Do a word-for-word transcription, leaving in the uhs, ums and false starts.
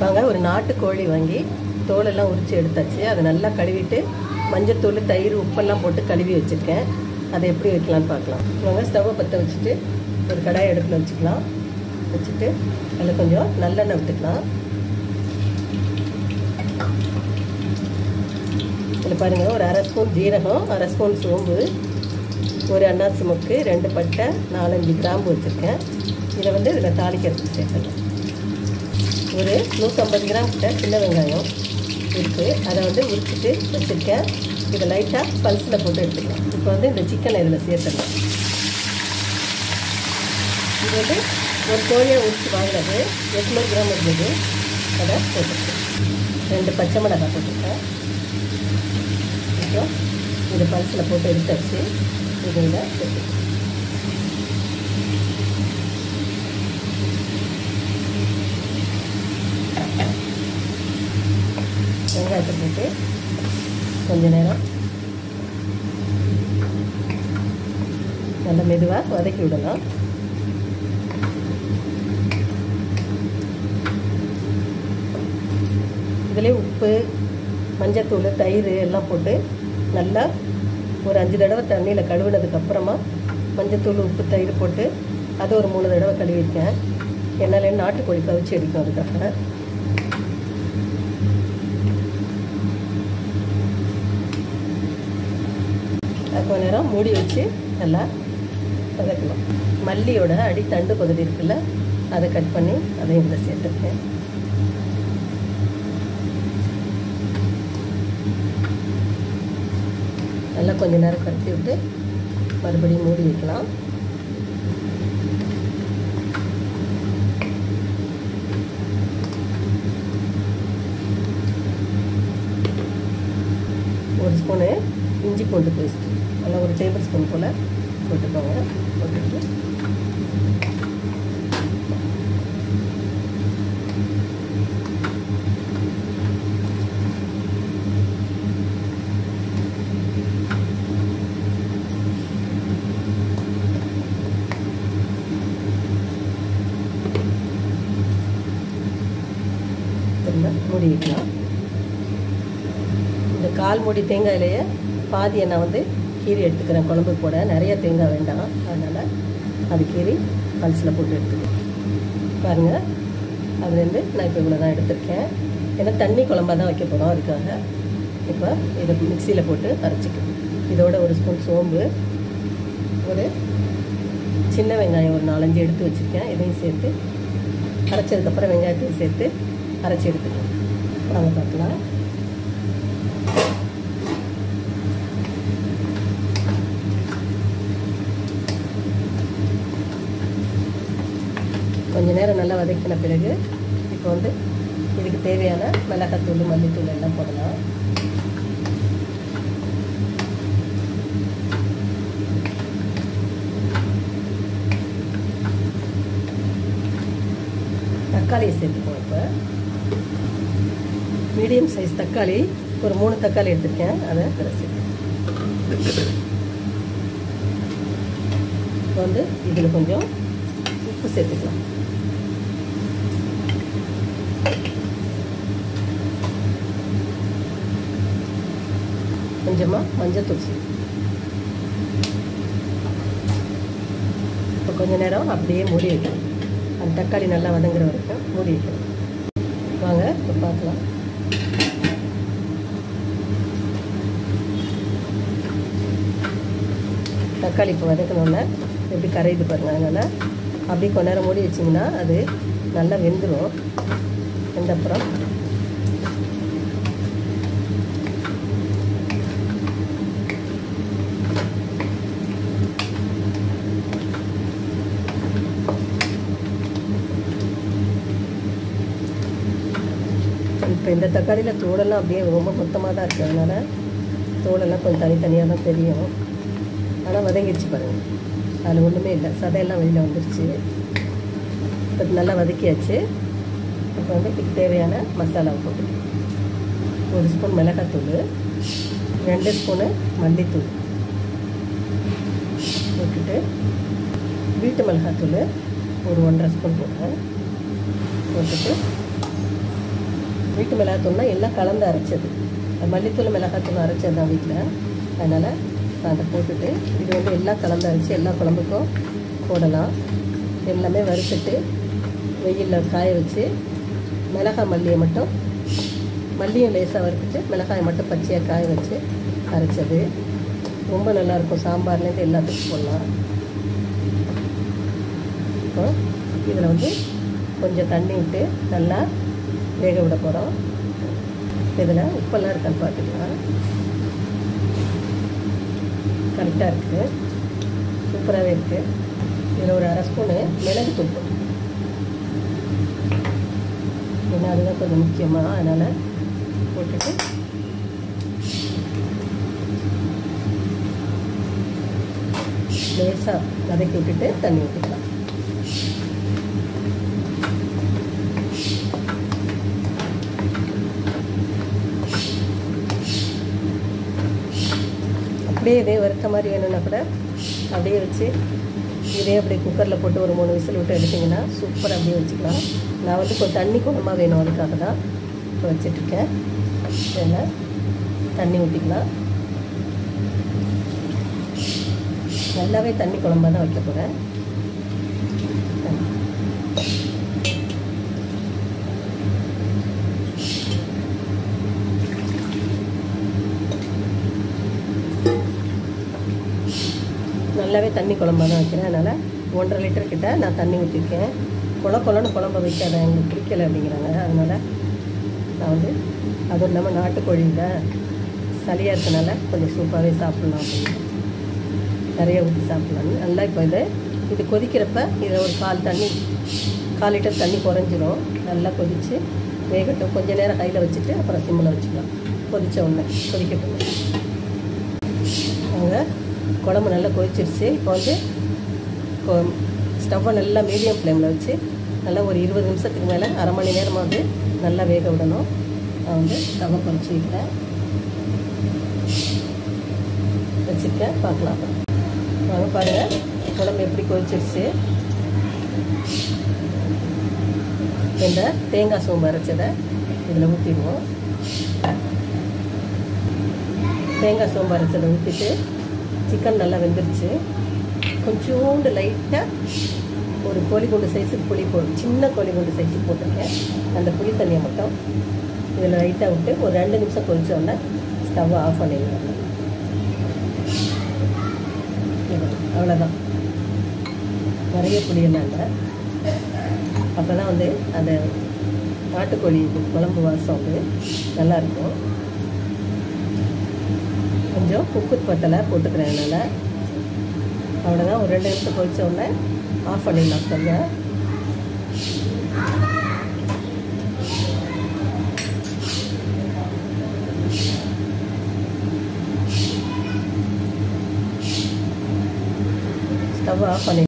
வாங்க ஒரு நாட்டு கோழி வாங்கி தோலெல்லாம் உரித்து எடுத்தாச்சு. அதை நல்லா கழுவிட்டு மஞ்சத்தூள் தயிர் உப்பெல்லாம் போட்டு கழுவி வச்சுருக்கேன். அதை எப்படி வைக்கலான்னு பார்க்கலாம். வாங்க ஸ்டவ்வை பற்ற வச்சுட்டு ஒரு கடாய் அடுப்பில் வச்சுக்கலாம். வச்சுட்டு அதில் கொஞ்சம் நல்லெண்ணெய் விட்டுக்கலாம். இதில் பாருங்கள், ஒரு அரை ஸ்பூன் ஜீரகம், அரை ஸ்பூன் சோம்பு, ஒரு அன்னாசி மொக்கு, ரெண்டு பட்டை, நாலஞ்சு கிராம்பு வச்சுருக்கேன். இதை வந்து இதில் தாளிக்கிறதுக்கு சேர்த்துக்கலாம். ஒரு நூற்றம்பது கிராம் கிட்ட சின்ன வெங்காயம் இருக்குது, அதை வந்து உரிச்சிட்டு வச்சுருக்கேன். இதை லைட்டாக பல்ஸில் போட்டு எடுத்துக்கலாம். இப்போ வந்து இந்த சிக்கனை இதில் சேர்த்துக்கலாம். இது வந்து ஒரு கோழியை உரிச்சு வாங்கினது எட்நூறு கிராம் இருந்தது, அதை போட்டுருக்கேன். ரெண்டு பச்சை மிளகாய் போட்டுருக்கேன். அப்புறம் இது பல்ஸில் போட்டு எடுத்தாச்சு. இதில் சேர்த்துக்கலாம். வெங்காயத்தை போட்டு கொஞ்ச நேரம் நல்லா மெதுவாக வதக்கி விடலாம். இதிலே உப்பு, மஞ்சத்தூள், தயிர் எல்லாம் போட்டு நல்லா ஒரு அஞ்சு தடவை தண்ணியில் கழுவினதுக்கப்புறமா மஞ்சத்தூள், உப்பு, தயிர் போட்டு அதை ஒரு மூணு தடவை கழுவிருக்கேன். என்னால் நாட்டுக்கோழி கவிச்சு அடிக்கும். அதுக்காக கொஞ்ச நேரம் மூடி வச்சு நல்லா வதக்கலாம். மல்லியோட அடி தண்டு பகுதி இருக்குல்ல, அதை கட் பண்ணி அதையும் இதில் சேர்த்துருக்கேன். நல்லா கொஞ்ச நேரம் கட்டி விட்டு மறுபடியும் மூடி வைக்கலாம். ஒரு ஸ்பூனு இஞ்சி பூண்டு பேஸ்ட், நல்லா ஒரு டேபிள் ஸ்பூன் போல் போட்டுக்கோங்க. போட்டுட்டு மூடி வைக்கலாம். இந்த கால் மூடி தேங்காயிலேயே பாதியை நான் வந்து கீரி எடுத்துக்கிறேன். குழம்பு போட நிறைய தேங்காய் வேண்டாம், அதனால் அது கீரி பல்ஸில் போட்டு எடுத்துக்கிறேன். பாருங்கள், அதுலேருந்து நான் இப்போ இவ்வளோ தான் எடுத்துருக்கேன். ஏன்னா தண்ணி குழம்பாக தான் வைக்க போகிறோம். அதுக்காக இப்போ இதை மிக்சியில் போட்டு அரைச்சிக்கணும். இதோட ஒரு ஸ்பூன் சோம்பு, ஒரு சின்ன வெங்காயம் ஒரு நாலஞ்சு எடுத்து வச்சுருக்கேன். இதையும் சேர்த்து அரைச்சதுக்கப்புறம் வெங்காயத்தையும் சேர்த்து அரைச்சி எடுத்துக்கலாம். வாங்க பார்க்கலாம். கொஞ்ச நேரம் நல்லா வதக்கின பிறகு இப்போ வந்து இதுக்கு தேவையான மிளகாத்தூள், மல்லித்தூள் எல்லாம் போடலாம். தக்காளியை சேர்த்துக்கோங்க. இப்போ மீடியம் சைஸ் தக்காளி ஒரு மூணு தக்காளி எடுத்துருக்கேன், அதை அதில் சேர்த்து இப்போ வந்து இதில் கொஞ்சம் உப்பு சேர்த்துக்கலாம். கொஞ்சமாக மஞ்சத்தூள் சேர்த்து இப்போ கொஞ்ச நேரம் அப்படியே மூடி வைக்கணும். அந்த தக்காளி நல்லா வதங்குற வரைக்கும் மூடி வைக்கணும். வாங்க இப்போ பார்க்கலாம். தக்காளி இப்போ வதக்கணுன்னா எப்படி கரையுது பாருங்கள். அதனால் அப்படியே கொஞ்ச நேரம் மூடி வச்சிங்கன்னா அது நல்லா வெந்துடும். வெந்தப்புறம் இப்போ இந்த தக்காளியில் தோலெல்லாம் அப்படியே ரொம்ப மொத்தமாக தான் இருக்குது. அதனால் தோலெல்லாம் கொஞ்சம் தனித்தனியாக தான் தெரியும். ஆனால் வதங்கிடுச்சு பாருங்கள், அதில் ஒன்றுமே இல்லை, சதையெல்லாம் வெளியில் வந்துடுச்சு. இப்போ நல்லா வதக்கியாச்சு. இப்போ வந்து இதுக்கு தேவையான மசாலாவை போட்டு ஒரு ஸ்பூன் மிளகாத்தூள், ரெண்டு ஸ்பூனு மல்லித்தூள் போட்டுட்டு வீட்டு மிளகாத்தூள் ஒரு ஒன்றரை ஸ்பூன் போடுறேன். போட்டுட்டு வீட்டு மிளகாத்தூள்னா எல்லாம் கலந்து அரைச்சது. மல்லித்தூள் மிளகாத்தூள் அரைச்சது தான் வீட்டில். அதனால் நான் அதை போட்டுட்டு இது வந்து எல்லாம் கலந்து அரைச்சி எல்லா குழம்புக்கும் போடலாம். எல்லாமே வறுத்துட்டு வெயிலில் காய வச்சு மிளகாய் மல்லியை மட்டும் மல்லியும் லேசாக வறுத்துட்டு மிளகாயை மட்டும் பச்சையாக காய வச்சு அரைச்சது ரொம்ப நல்லாயிருக்கும். சாம்பார்லேருந்து எல்லாத்துக்கும் போடலாம். இப்போ இதில் வந்து கொஞ்சம் தண்ணி விட்டு நல்லா வேக விட போகிறோம். இதில் உப்பெல்லாம் இருக்கான்னு பார்த்துக்கலாம். கரெக்டாக இருக்குது, சூப்பராகவே இருக்குது. இதில் ஒரு அரை ஸ்பூனு மிளகு தூள், ஏன்னா அதுதான் கொஞ்சம் முக்கியமாக, அதனால் போட்டுட்டு லேசாக வதக்கி விட்டுட்டு தண்ணி ஊற்றிக்கலாம். அப்படியே இதே வறுத்த மாதிரி வேணும்னா கூட அப்படியே வச்சு இதே அப்படியே குக்கரில் போட்டு ஒரு மூணு விசில் விட்டு எடுத்திங்கன்னா சூப்பராக அப்படியே வச்சுக்கலாம். நான் வந்து கொஞ்சம் தண்ணி குழம்பாக வேணும், அதுக்காக தான் இப்போ வச்சிட்ருக்கேன். இதில் தண்ணி ஊற்றிக்கலாம். நல்லாவே தண்ணி குழம்பாக தான் வைக்க போகிறேன். நல்லாவே தண்ணி குழம்பாக தான் வைக்கிறேன். அதனால் ஒன்றரை லிட்டர் கிட்ட நான் தண்ணி ஊற்றிருக்கேன். குழ குழன்னு குழம்பு வைக்காத, எங்களுக்கு பிடிக்கலை அப்படிங்கிறாங்க. அதனால் நான் வந்து அதுவும் இல்லாமல் நாட்டுக்கோழியில் சளியாக இருக்கனால கொஞ்சம் சூப்பாகவே சாப்பிட்லாம் அப்படின்னு நிறைய ஊற்றி சாப்பிட்லான்னு நல்லா. இப்போ இதை இது கொதிக்கிறப்ப இதை ஒரு கால் தண்ணி கால் லிட்டர் தண்ணி குறைஞ்சிரும். நல்லா கொதித்து வேகட்டும். கொஞ்சம் நேரம் கையில் வச்சுட்டு அப்புறம் சிம்மில் வச்சுக்கலாம். கொதித்த உடனே கொதிக்கட்டும். அவங்க குழம்பு நல்லா கொதிச்சிருச்சு. இப்போ வந்து ஸ்டவ்வை நல்லா மீடியம் ஃப்ளேமில் வச்சு நல்லா ஒரு இருபது நிமிஷத்துக்கு மேலே அரை மணி நேரமாக வந்து நல்லா வேக விடணும். நான் வந்து ஸ்டவ்வை குறைச்சி வைக்கிறேன் வச்சுருக்கேன். பார்க்கலாம். வாங்க பாருங்கள் குழம்பு எப்படி கொதிச்சிருச்சு. இந்த தேங்காய் சோம்பு அரைச்சதை இதில் ஊற்றிடுவோம். தேங்காய் சோம்பு அரைச்சதை ஊற்றிட்டு சிக்கன் நல்லா வெந்துருச்சு. கொஞ்சோண்டு லைட்டாக ஒரு கோழிக்குண்டு சைஸுக்கு புளி போட்டு சின்ன கோழிக்குண்டு சைஸுக்கு போட்டிருக்கேன். அந்த புளி தண்ணியை மட்டும் இதில் லைட்டாக விட்டு ஒரு ரெண்டு நிமிஷம் கொதிச்சோடனே ஸ்டவ்வை ஆஃப் பண்ணிடுவாங்க. அவ்வளோதான், நிறைய புளியெல்லாம் இல்லை. அப்போ தான் வந்து அந்த நாட்டுக்கோழி குழம்பு வாசம் வந்து நல்லாயிருக்கும். கொஞ்சம் உப்பு பத்தலை போட்டுக்கிறேன். அதனால் அவ்வளோதான். ஒரு ரெண்டு நிமிஷம் கொதிச்ச உடனே ஆஃப் பண்ணிடலாம் ஸ்டவ்வை. ஸ்டவ் ஆஃப் பண்ணி